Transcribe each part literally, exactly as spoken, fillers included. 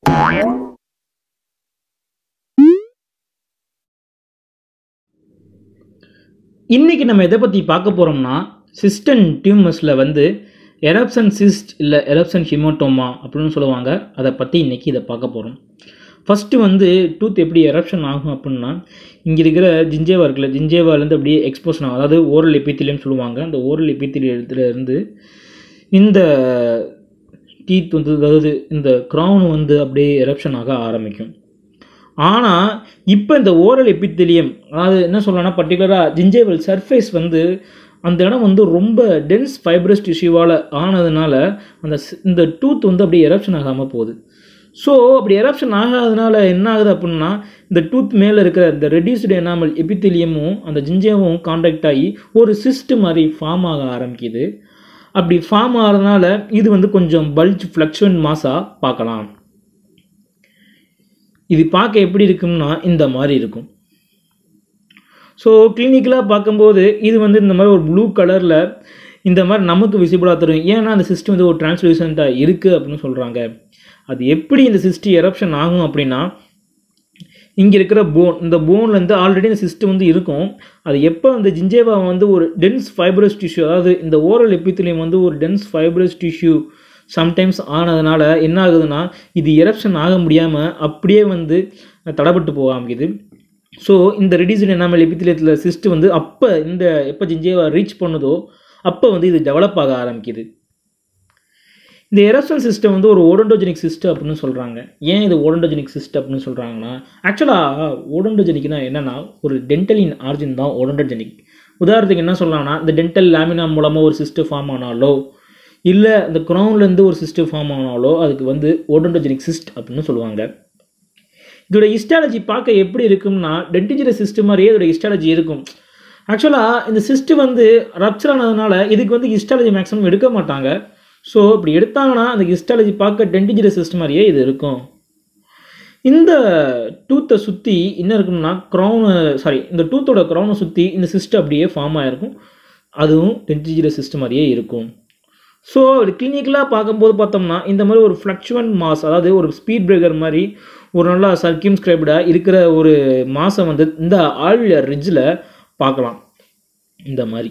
இன்னைக்கு நம்ம எதை பற்றி பார்க்க போகிறோம்னா சிஸ்ட் அண்ட் டியூமர்ஸில் வந்து எரப்ஷன் சிஸ்ட் இல்லை எரப்ஷன் ஹிமோட்டோமா அப்படின்னு சொல்லுவாங்க. அதை பற்றி இன்றைக்கி இதை பார்க்க போகிறோம். ஃபஸ்ட்டு வந்து டூத் எப்படி எரப்ஷன் ஆகும் அப்படின்னா, இங்கே இருக்கிற ஜிஞ்சேவா இருக்குல்ல, ஜிஞ்சேவாலேருந்து அப்படியே எக்ஸ்போஷன் ஆகும். அதாவது ஓரல் எபித்திலியம் சொல்லுவாங்க. அந்த ஓரல் எபித்திலியத்துலேருந்து இந்த டீத் வந்து, அதாவது இந்த க்ரௌன் வந்து அப்படியே எரப்ஷன் ஆக ஆரம்பிக்கும். ஆனால் இப்போ இந்த ஓரல் எபித்திலியம், அதாவது என்ன சொல்லலாம்னா பர்டிகுலராக ஜிஞ்சேவல் சர்ஃபேஸ் வந்து அந்த இடம் வந்து ரொம்ப டென்ஸ் ஃபைப்ரஸ் டிஷ்யூவால் ஆனதுனால அந்த இந்த டூத் வந்து அப்படியே எரப்ஷன் ஆகாமல் போகுது. ஸோ அப்படி எரப்ஷன் ஆகாதனால என்ன ஆகுது அப்படின்னா, இந்த டூத் மேலே இருக்கிற இந்த ரெடியூஸ்டு எனாமல் எபித்திலியமும் அந்த ஜிஞ்சேவும் கான்டாக்ட் ஆகி ஒரு சிஸ்ட் மாதிரி ஃபார்ம் ஆக ஆரம்பிக்குது. அப்படி ஃபார்ம் ஆகிறதுனால இது வந்து கொஞ்சம் பல்ஜ் ஃப்ளக்சுவன் மாஸாக பார்க்கலாம். இது பார்க்க எப்படி இருக்கும்னா இந்த மாதிரி இருக்கும். ஸோ கிளினிக்கலாக பார்க்கும்போது இது வந்து இந்த மாதிரி ஒரு ப்ளூ கலரில் இந்த மாதிரி நமக்கு விசிபிளாக தரும். ஏன்னா அந்த சிஸ்டம் வந்து ஒரு டிரான்ஸ்லூசண்ட்டாக இருக்குது அப்படின்னு சொல்கிறாங்க. அது எப்படி இந்த சிஸ்ட் எரப்ஷன் ஆகும் அப்படின்னா, இங்கே இருக்கிற போன், இந்த போன்லேருந்து ஆல்ரெடி இந்த சிஸ்டம் வந்து இருக்கும். அது எப்போ அந்த ஜிஞ்சேவா வந்து ஒரு டென்ஸ் ஃபைப்ரஸ் டிஷ்யூ, அதாவது இந்த ஓரல் எபித்திலியம் வந்து ஒரு டென்ஸ் ஃபைப்ரஸ் டிஷ்யூ சம்டைம்ஸ் ஆனதுனால என்ன ஆகுதுன்னா, இது எரப்ஷன் ஆக முடியாமல் அப்படியே வந்து தடைப்பட்டு போக ஆரம்பிக்குது. ஸோ இந்த ரெடியூஸ்டு எனாமல் எபித்திலியத்தில் சிஸ்ட் வந்து அப்போ இந்த எப்போ ஜிஞ்சேவா ரீச் பண்ணுதோ அப்போ வந்து இது டெவலப் ஆக ஆரம்பிக்குது. இந்த எரப்ஷன் சிஸ்டம் வந்து ஒரு ஓடோண்டோஜெனிக் சிஸ்ட் அப்படின்னு சொல்கிறாங்க. ஏன் இது ஓடோண்டோஜெனிக் சிஸ்ட் அப்படின்னு சொல்கிறாங்கன்னா, ஆக்சுவலாக ஓடோண்டோஜெனிக்னா என்னென்னா ஒரு டென்டலின் ஆர்ஜின் தான் ஓடோண்டோஜெனிக். உதாரணத்துக்கு என்ன சொல்லலாம்னா, இந்த டென்டல் லேமினா மூலமாக ஒரு சிஸ்ட் ஃபார்ம் ஆனாலோ இல்லை இந்த க்ரௌன்லேருந்து ஒரு சிஸ்ட் ஃபார்ம் ஆனாலோ அதுக்கு வந்து ஓடோண்டோஜெனிக் சிஸ்ட் அப்படின்னு சொல்லுவாங்க. இதோட ஹிஸ்டாலஜி பார்க்க எப்படி இருக்கும்னா, டென்டிஜரஸ் சிஸ்ட் மாதிரியே இதோட ஹிஸ்டாலஜி இருக்கும். ஆக்சுவலாக இந்த சிஸ்ட் வந்து ரப்சர் ஆனதுனால இதுக்கு வந்து ஹிஸ்டாலஜி மேக்ஸிமம் எடுக்க மாட்டாங்க. ஸோ இப்படி எடுத்தாங்கன்னா அந்த ஹிஸ்டாலஜி பார்க்க டென்டிஜரஸ் சிஸ்ட் மாதிரியே இது இருக்கும். இந்த டூத்தை சுற்றி என்ன இருக்கும்னா, க்ரௌனு சாரி இந்த டூத்தோட க்ரௌனை சுற்றி இந்த சிஸ்ட் அப்படியே ஃபார்ம் ஆகிருக்கும். அதுவும் டென்டிஜரஸ் சிஸ்ட் மாதிரியே இருக்கும். ஸோ கிளினிக்கலாக பார்க்கும்போது பார்த்தோம்னா இந்த மாதிரி ஒரு ஃப்ளக்சுவன் மாஸ், அதாவது ஒரு ஸ்பீட் பிரேக்கர் மாதிரி ஒரு நல்லா சர்க்கிம்ஸ்கிரைப்டாக இருக்கிற ஒரு மாஸை வந்து இந்த ஆல்வியர் ரிட்ஜில் பார்க்கலாம் இந்த மாதிரி.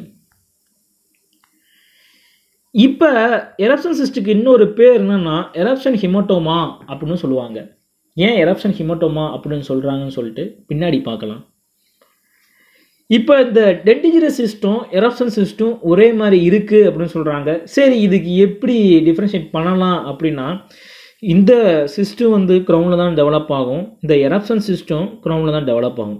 இப்போ எரப்ஷன் சிஸ்ட்டுக்கு இன்னொரு பேர் என்னென்னா எரப்ஷன் ஹிமோட்டோமா அப்படின்னு சொல்லுவாங்க. ஏன் எரப்ஷன் ஹிமோட்டோமா அப்படின்னு சொல்கிறாங்கன்னு சொல்லிட்டு பின்னாடி பார்க்கலாம். இப்போ இந்த டென்டிஜரஸ் சிஸ்டம் எரப்ஷன் சிஸ்டம் ஒரே மாதிரி இருக்குது அப்படின்னு சொல்கிறாங்க. சரி, இதுக்கு எப்படி டிஃப்ரென்ஷியேட் பண்ணலாம் அப்படின்னா, இந்த சிஸ்டம் வந்து க்ரௌனில் தான் டெவலப் ஆகும், இந்த எரப்ஷன் சிஸ்டம் க்ரௌனில் தான் டெவலப் ஆகும்.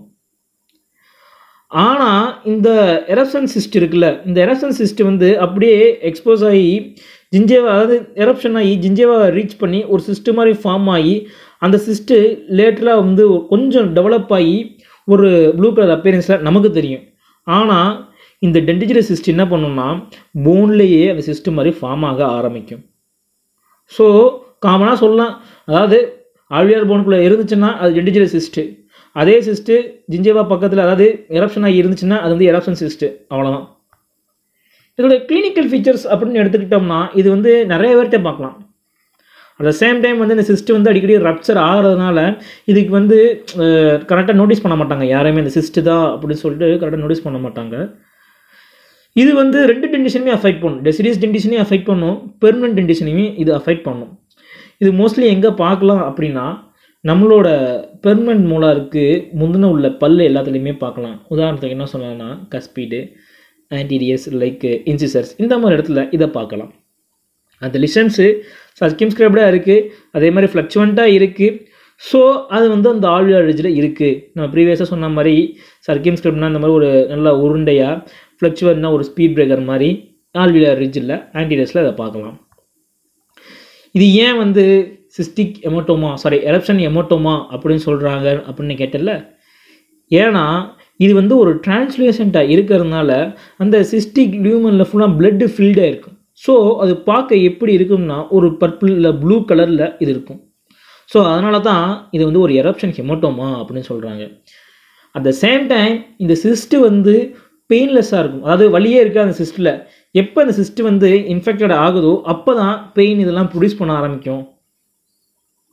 ஆனால் இந்த எரப்ஷன் சிஸ்ட் இருக்குல்ல, இந்த எரப்ஷன் சிஸ்ட் வந்து அப்படியே எக்ஸ்போஸ் ஆகி ஜிஞ்சேவா, அதாவது எரப்ஷன் ஆகி ஜிஞ்சேவா ரீச் பண்ணி ஒரு சிஸ்ட் மாதிரி ஃபார்ம் ஆகி அந்த சிஸ்ட்டு லேட்டராக வந்து கொஞ்சம் டெவலப் ஆகி ஒரு ப்ளூ கலர் அப்பியரன்ஸில் நமக்கு தெரியும். ஆனால் இந்த டென்டிஜரஸ் சிஸ்ட் என்ன பண்ணுன்னா போன்லேயே அந்த சிஸ்ட் மாதிரி ஃபார்ம் ஆக ஆரம்பிக்கும். ஸோ காமனாக சொல்லலாம், அதாவது ஆல்வியார் போனுக்குள்ளே இருந்துச்சுன்னா அது டென்டிஜரஸ் சிஸ்ட்டு, அதே சிஸ்ட்டு ஜிஞ்சேவா பக்கத்தில் அதாவது எரப்ஷன் ஆகி இருந்துச்சுன்னா அது வந்து எரப்ஷன் சிஸ்ட்டு, அவ்வளோதான். இதோட கிளினிக்கல் ஃபீச்சர்ஸ் அப்படின்னு எடுத்துக்கிட்டோம்னா இது வந்து நிறைய பேர்கிட்ட பார்க்கலாம். அட் த சேம் டைம் வந்து இந்த சிஸ்ட் வந்து அடிக்கடி ரப்சர் ஆகிறதுனால இதுக்கு வந்து கரெக்டாக நோட்டீஸ் பண்ண மாட்டாங்க யாரையுமே, இந்த சிஸ்ட் தான் அப்படின்னு சொல்லிட்டு கரெக்டாக நோட்டீஸ் பண்ண மாட்டாங்க. இது வந்து ரெண்டு டென்டிஷனுமே அஃபெக்ட் பண்ணும், டெசிடியஸ் டென்டிஷனையும் அஃபெக்ட் பண்ணும், பெர்மனன்ட் டென்டிஷனையுமே இது அஃபெக்ட் பண்ணும். இது மோஸ்ட்லி எங்கே பார்க்கலாம் அப்படின்னா, நம்மளோட பெர்மனன்ட் மோலாருக்கு முந்தின உள்ள பல் எல்லாத்துலேயுமே பார்க்கலாம். உதாரணத்துக்கு என்ன சொல்லலாம்னா கஸ்பீடு, ஆன்டீரியர்ஸ் லைக் இன்சிசர்ஸ், இந்த மாதிரி இடத்துல இதை பார்க்கலாம். அந்த லிஷன்ஸு சர்க்கிம்ஸ்கிரைப்டாக இருக்குது, அதே மாதிரி ஃப்ளக்சுவண்ட்டாக இருக்குது. ஸோ அது வந்து அந்த ஆல்வியார் ரிட்ஜில் இருக்குது. நான் ப்ரீவியஸாக சொன்ன மாதிரி சர்க்கிம்ஸ்கிரைப்னா இந்த மாதிரி ஒரு நல்ல உருண்டையாக, ஃப்ளக்சுவன்னா ஒரு ஸ்பீட் பிரேக்கர் மாதிரி ஆல்வியார் ரிட்ஜில் ஆன்டீரியர்ஸில் அதை பார்க்கலாம். இது ஏன் வந்து cystic haematoma sorry eruption haematoma அப்படின்னு சொல்கிறாங்க அப்படின்னு கேட்டல, ஏன்னா இது வந்து ஒரு டிரான்ஸ்லேஷன்ட்டாக இருக்கிறதுனால அந்த சிஸ்டிக் லியூமனில் ஃபுல்லாக பிளட்டு ஃபில்டாக இருக்கும். ஸோ அது பார்க்க எப்படி இருக்கும்னா ஒரு பர்பிள் இல்லை ப்ளூ கலரில் இது இருக்கும். ஸோ அதனால தான் இது வந்து ஒரு எரப்ஷன் ஹெமோட்டோமா அப்படின்னு சொல்கிறாங்க. அட் த சேம் டைம் இந்த சிஸ்ட்டு வந்து பெயின்லெஸ்ஸாக இருக்கும், அதாவது வலியே இருக்குது அந்த சிஸ்ட்டில். எப்போ அந்த சிஸ்ட்டு வந்து இன்ஃபெக்டட் ஆகுதோ அப்போ தான் பெயின் இதெல்லாம் ப்ரொடியூஸ் பண்ண ஆரம்பிக்கும்.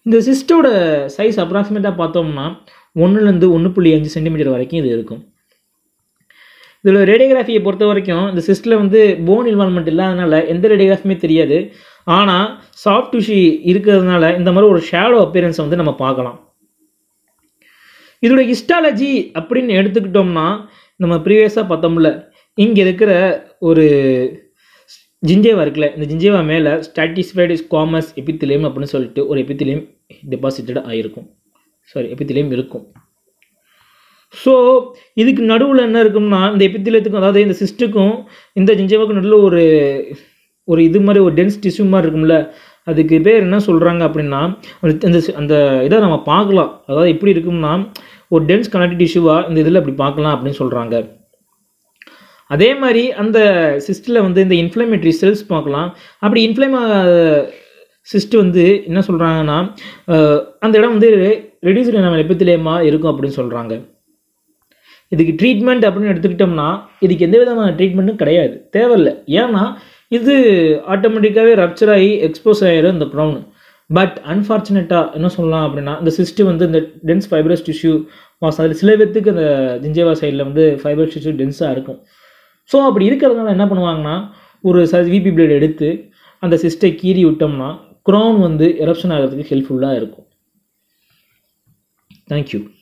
இந்த சிஸ்டோட சைஸ் அப்ராக்சிமேட்டாக பார்த்தோம்னா ஒன்றுலேருந்து ஒன்று புள்ளி அஞ்சு சென்டிமீட்டர் வரைக்கும் இது இருக்கும். இதில் ரேடியோகிராஃபியை பொறுத்த வரைக்கும் இந்த சிஸ்டில் வந்து போன் இன்வால்மெண்ட் இல்லாதனால எந்த ரேடியோகிராஃபியுமே தெரியாது. ஆனால் சாஃப்ட் டிஷ்யூ இருக்கிறதுனால இந்த மாதிரி ஒரு ஷேடோ அப்பியரன்ஸை வந்து நம்ம பார்க்கலாம். இதோட ஹிஸ்டாலஜி அப்படின்னு எடுத்துக்கிட்டோம்னா நம்ம ப்ரீவியஸாக பார்த்தோம்ல, இங்கே இருக்கிற ஒரு ஜிஞ்சேவா இருக்குல்ல, இந்த ஜிஞ்சேவா மேலே ஸ்டாட்டிஸ்ஃபைடு ஸ்குவாமஸ் எபித்திலியம் அப்படின்னு சொல்லிட்டு ஒரு எபித்திலியம் டெபாசிட்டட் ஆகிருக்கும். சாரி எபித்திலியம் இருக்கும். ஸோ இதுக்கு நடுவில் என்ன இருக்கும்னா இந்த எபித்திலியத்துக்கும் அதாவது இந்த சிஸ்ட்டுக்கும் இந்த ஜிஞ்சேவாவுக்கும் நடுவில் ஒரு ஒரு இது மாதிரி ஒரு டென்ஸ் டிஷ்யூ மாதிரி இருக்கும்ல, அதுக்கு பேர் என்ன சொல்கிறாங்க அப்படின்னா அந்த அந்த இதை நம்ம பார்க்கலாம். அதாவது எப்படி இருக்கும்னா ஒரு டென்ஸ் கனெக்டிவ் டிஷ்யூவாக இந்த இதில் அப்படி பார்க்கலாம் அப்படின்னு சொல்கிறாங்க. அதே மாதிரி அந்த சிஸ்டில் வந்து இந்த இன்ஃப்ளமேட்டரி செல்ஸ் பார்க்கலாம். அப்படி இன்ஃப்ளேம் சிஸ்ட் வந்து என்ன சொல்கிறாங்கன்னா அந்த இடம் வந்து ரெடியூஸ்டு நம்ம எபித்திலியமாக இருக்கும் அப்படின்னு சொல்கிறாங்க. இதுக்கு ட்ரீட்மெண்ட் அப்படின்னு எடுத்துக்கிட்டோம்னா இதுக்கு எந்த விதமான ட்ரீட்மெண்ட்டும் கிடையாது, தேவையில்லை. ஏன்னா இது ஆட்டோமேட்டிக்காகவே ரப்சர் ஆகி எக்ஸ்போஸ் ஆகிடும் இந்த க்ரௌன். பட் அன்ஃபார்ச்சுனேட்டாக என்ன சொல்லலாம் அப்படின்னா இந்த சிஸ்ட்டு வந்து இந்த டென்ஸ் ஃபைப்ரஸ் டிஷ்யூ வாஸ் அதில் சில பேத்துக்கு அந்த ஜிஞ்சேவா சைடில் வந்து ஃபைப்ரஸ் டிஷ்யூ டென்ஸாக இருக்கும். ஸோ அப்படி இருக்கிறதுனால என்ன பண்ணுவாங்கன்னா ஒரு ச விபி பிளேட் எடுத்து அந்த சிஸ்ட்டை கீறி விட்டோம்னா க்ரௌன் வந்து எரப்ஷன் ஆகிறதுக்கு ஹெல்ப்ஃபுல்லாக இருக்கும். தேங்க்யூ.